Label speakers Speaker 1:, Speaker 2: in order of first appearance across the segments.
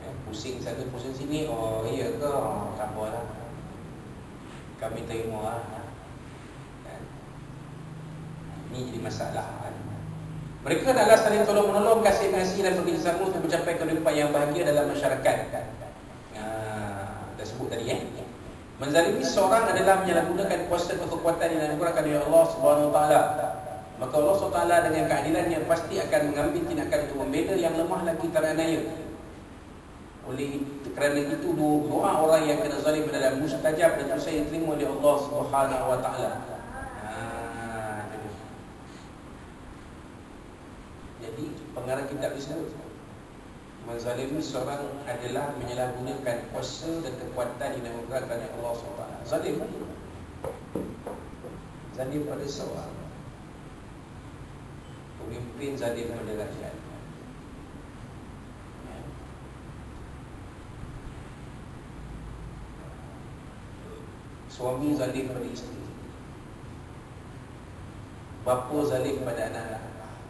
Speaker 1: Pusing sana, pusing sini. Oh iya ke? Oh, tak apalah, kami terima lah. Ini jadi masalah kan? Mereka adalah saling tolong menolong, kasih mengasihi dan bekerjasama untuk mencapai kehidupan yang bahagia dalam masyarakat. Dah sebut tadi Menzalimi seorang adalah menyalahgunakan kuasa atau kekuatan yang dianugerahkan oleh Allah Subhanahu Wa Taala. Maka Allah SWT dengan keadilannya pasti akan mengambil tindakan untuk membela yang lemah lagi teranaya. Kerana itu doa orang yang kena zalim adalah mustajab dan susah diterima oleh Allah Subhanahu Wa Taala. Jadi pengarang kitab disebut menzalimi seorang adalah menyalahgunakan kuasa dan kekuatan yang dianugerahkan oleh Allah SWT. Zalim pada seorang pemimpin, zalim pada rakyat. Suami zalim pada isteri, bapa zalim pada anak-anak,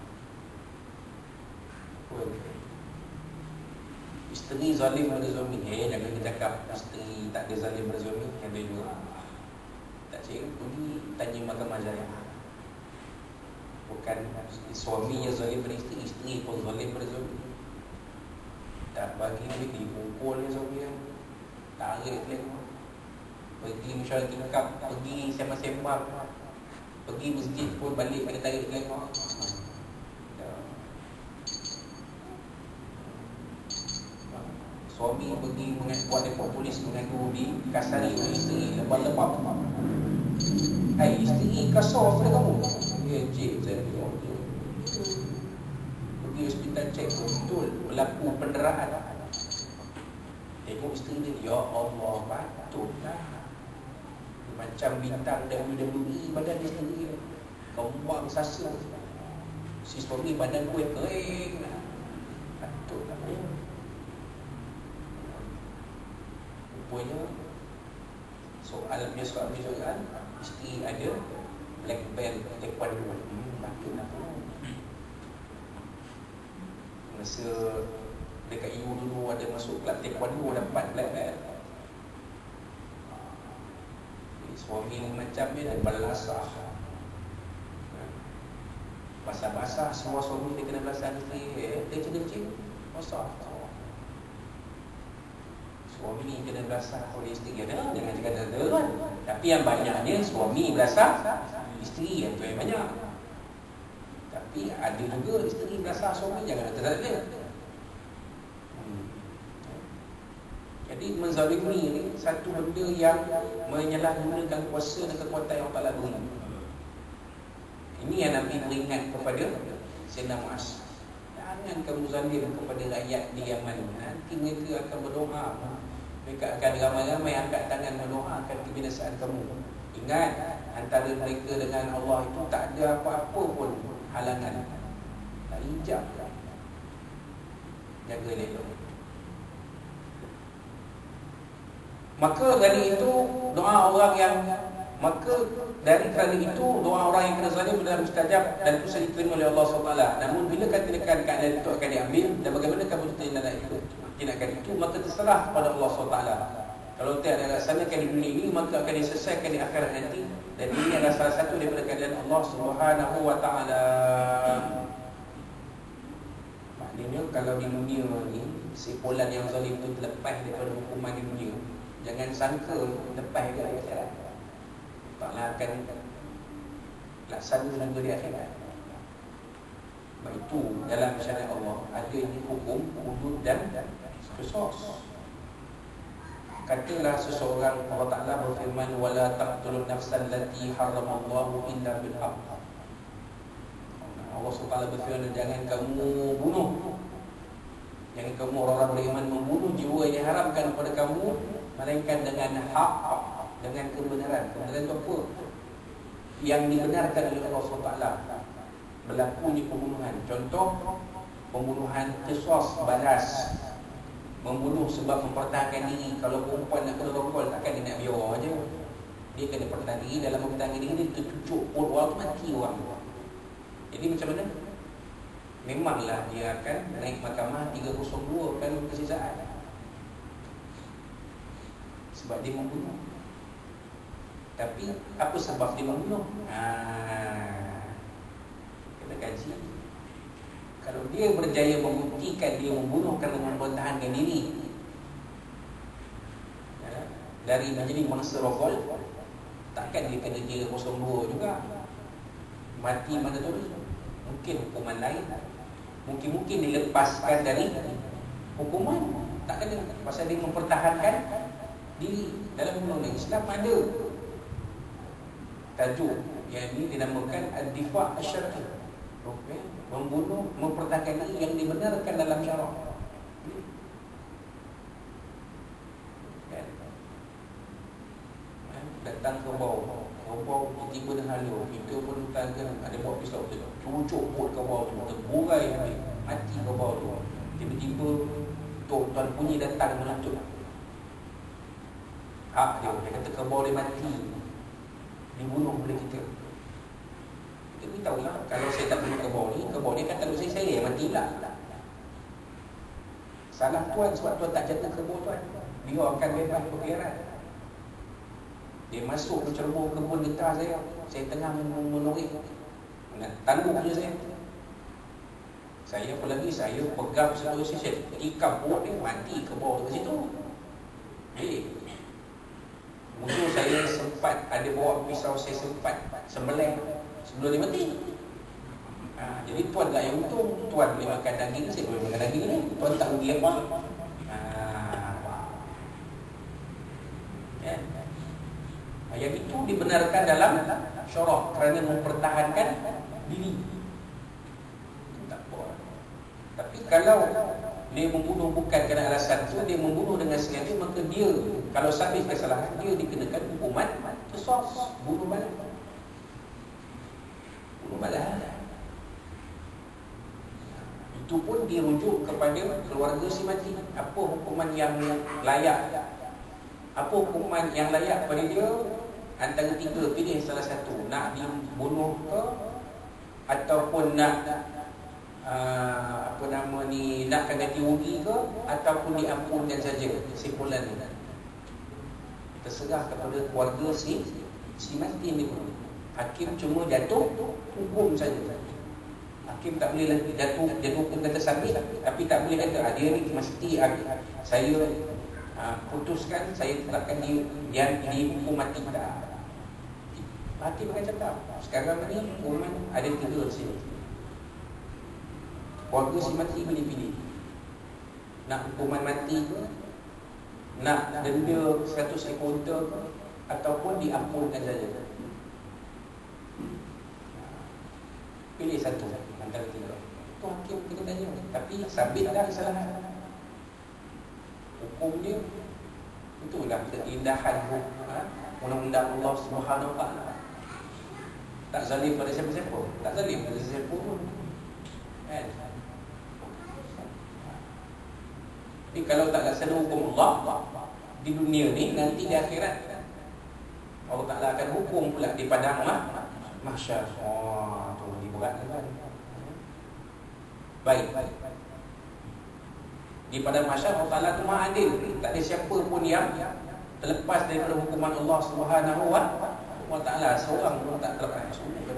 Speaker 1: isteri zalim pada suami. Jangan kita cakap isteri tak ada zalim pada suami. Yang ada juga tak cakap, pergi tanya mahkamah syariah. Bukan suami yang zalim pada isteri, isteri pun zalim pada suami. Tak bagi duit, dipukul dia suami kan, tarik dia, pergi mesyuarat tingkap, pergi sembang-sembang, pergi masjid pun balik kena tarik tengok. Suami pergi buat report polis mengadu dikasari oleh isteri, lepas-lepas. Hai, isteri kasar pada kamu. Ya, cik, saya pergi hospital cek betul berlaku penderaan. Tengok isteri dia, ya Allah, patutlah. Macam bintang WWE badan dia sendiri, kembang sasa. Si suami badan kuih kering. Patutlah. Rupanya soal kan, isteri ada black belt taekwondo. Patutlah tu. Masa dekat EU dulu ada masuk kelab taekwondo, dapat black belt. Suami macam dia dah balasah, basah-basah semua suami dia kena balasah isteri. Dia kecil-kecil basah. Suami ni kena belasah oleh isteri dia. Jangan cakap ada. Tapi yang banyaknya suami belasah isteri, yang tu yang banyak. Tapi ada juga isteri belasah suami, jangan ada dia. Jadi menzalimi ni satu benda yang menyalahgunakan kuasa dan kekuatan yang Allah beri. Ini yang Nabi beringat kepada Sayyidina Muaz. Jangan kamu zalim kepada rakyat di Yaman. Nanti mereka akan berdoa. Mereka akan ramai-ramai angkat tangan mendoakan kebinasaan kamu. Ingat, antara mereka dengan Allah itu tak ada apa-apa pun halangan. Tak hijab. Jaga elok. Maka dari itu doa orang yang dari itu doa orang yang kena zalim adalah mustajab dan itu saja diterima oleh Allah SWT. Namun bila tindakan keadaan itu akan diambil dan bagaimana kamu tindakan itu, maka terserah pada Allah SWT. Kalau tidak dilaksanakan di dunia ini, maka akan diselesaikan di akhirat nanti. Dan ini adalah salah satu daripada keadaan Allah Subhanahu Wa Taala. Maknanya kalau di dunia ni simpulan yang zalim itu terlepas daripada hukuman di dunia, jangan sangka lepas ke akhirat. Taklah akan laksana juga di akhirat. Sebab itu dalam syariat Allah ada ini hukum, hudud dan qisas. Katalah seseorang, Allah Ta'ala berfirman, wala taqtulun nafsan allati haramallahu illa bil haqq. Allah SWT berfirman, jangan kamu bunuh, jangan kamu orang-orang beriman membunuh jiwa yang diharamkan kepada kamu melainkan dengan hak, dengan kebenaran. Kebenaran itu apa? Yang dibenarkan oleh Allah SWT. Berlakunya pembunuhan. Contoh, pembunuhan qisas, balas. Membunuh sebab mempertahankan diri. Kalau perempuan nak kena rokol, takkan dia nak biar je. Dia kena pertahankan diri. Dalam mempertahankan diri, dia tercucuk orang tu, mati orang. Jadi macam mana? Memanglah dia akan naik mahkamah 302 kan kesisaan. Sebab dia membunuh. Tapi apa sebab dia membunuh? Kena kaji. Kalau dia berjaya membuktikan dia membunuh kerana mempertahankan diri dari menjadi mangsa rogol, takkan dia kena kira 02 juga. Mati mana tu? Mungkin hukuman lain. Mungkin dilepaskan dari hukuman. Tak kena. Pasal dia mempertahankan diri. Dalam undang-undang Islam ada tajuk yang ini dinamakan ad-difa' asy-syar'i. Membunuh, mempertahankan diri yang dibenarkan dalam syarak. Datang ke bawah, tiba-tiba dah halu, kita pun takkan ada bawa pisau tu, cucuk buat ke bawah tu, terburai habis, mati ke bawah tu. Tiba-tiba tuan bunyi datang menuntut hak dia kata ke bawah dia mati, dibunuh oleh kita. Kita beritahu lah, kalau saya tak bunuh ke bawah ni kata saya yang mati lah. Salah tuan sebab tuan tak jatuh ke bawah tuan, biarkan bebas berkeliaran. Dia masuk menceroboh kebun getah saya tengah menorek, nak tanduk je saya. Saya apa lagi, saya pegang satu sisi, tikam buat dia mati ke bawah ke situ. Mungkin saya sempat ada bawa pisau, saya sempat sembelih sebelum dia mati. Jadi tuan tak yang untung, tuan boleh makan daging, saya boleh makan daging ni. Tuan tak rugi apa. Yang itu dibenarkan dalam syarak kerana mempertahankan diri. Tak apa. Tapi kalau dia membunuh bukan kerana alasan itu, dia membunuh dengan sengaja, maka dia, kalau sabit kesalahan, dia dikenakan hukuman qisas, bunuh balas. Bunuh balas. Itu pun dirujuk kepada keluarga si mati. Apa hukuman yang layak? Apa hukuman yang layak pada dia? Antara tiga, pilih salah satu. Nak dibunuh ke, ataupun nak nakkan ganti rugi ke, ataupun diampunkan saja. Kesimpulan ni terserah kepada keluarga si mati ni. Hakim cuma jatuh hukum saja. Hakim tak boleh lagi jatuh hukum kata sabit, tapi tak boleh kata dia ni mesti saya putuskan, saya tetapkan dia dihukum mati. Tak. Hakim akan cakap sekarang ni hukuman ada tiga sini. Keluarga si mati boleh pilih, nak hukuman mati ke, nak denda 100 ekor unta ke, ataupun diampunkan saja. Pilih satu antara tiga. Itu hakim kena tanya. Tapi sabitlah kesalahan hukum dia. Itulah keindahan undang-undang Allah Subhanahu Wa Taala. Tak zalim pada siapa-siapa, tak zalim pada siapa pun. Jadi kalau tak laksana hukum Allah di dunia ni, nanti di akhirat Allah Taala akan hukum pula di padang mahsyar. Tu berat kan. Baik. Di padang mahsyar Allah Taala tu Maha Adil. Tak ada siapa pun yang terlepas daripada hukuman Allah Subhanahu wa Taala. Seorang pun tak terlepas.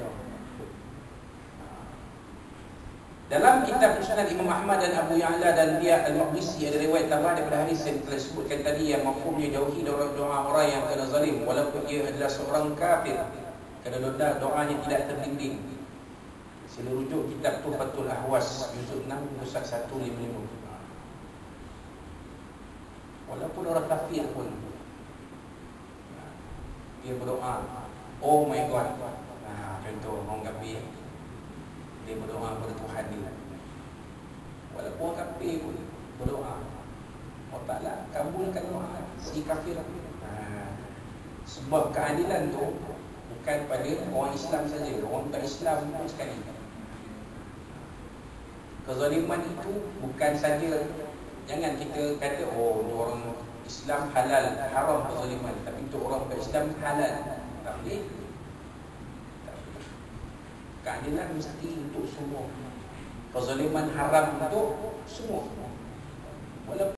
Speaker 1: Dalam kitab Musnad Imam Ahmad dan Abu Ya'la dan dia Al-Maqdisi ada riwayat tambahan daripada hadis yang telah disebutkan tadi, yang mafhumnya jauhi doa orang yang kena zalim walaupun ia adalah seorang kafir, kerana doanya tidak terdinding. Sila rujuk kitab Tuhfatul Ahwas juzuk 6 pusat 155. Walaupun orang kafir pun dia berdoa, oh my God. Contoh orang kafir, dia berdoa kepada Tuhan dia. Walaupun kafir pun berdoa, Allah Ta'ala kabulkan doa si kafir. Sebab keadilan tu bukan pada orang Islam saja, orang tak Islam pun sekali. Kezaliman itu bukan saja, jangan kita kata oh untuk orang Islam halal, haram kezaliman, tapi untuk orang bukan Islam halal. Tak boleh. Keadilan mesti untuk semua. Kezaliman haram untuk semua. Walaupun